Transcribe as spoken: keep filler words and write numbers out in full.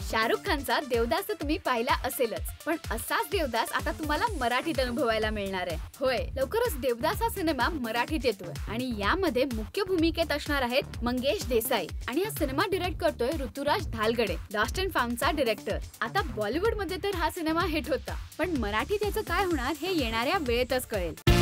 शाहरुख खानचा देवदास तर तुम्ही पाहिला असेलच, पण असाच देवदास आता तुम्हाला मराठीत अनुभवायला मिळणार आहे. होय, लवकरच देवदास हा सिनेमा मराठीत येतोय आणि यामध्ये मुख्य भूमिकेत असणार आहेत मंगेश देसाई आणि हा सिनेमा डिरेक्ट करतोय ऋतुराज धालगडे, लॉस्ट अँड फाउंडचा डिरेक्टर. आता बॉलिवूडमध्ये तर हा सिनेमा हिट होता, पण मराठीत याचं काय होणार हे येणाऱ्या वेळेतच कळेल.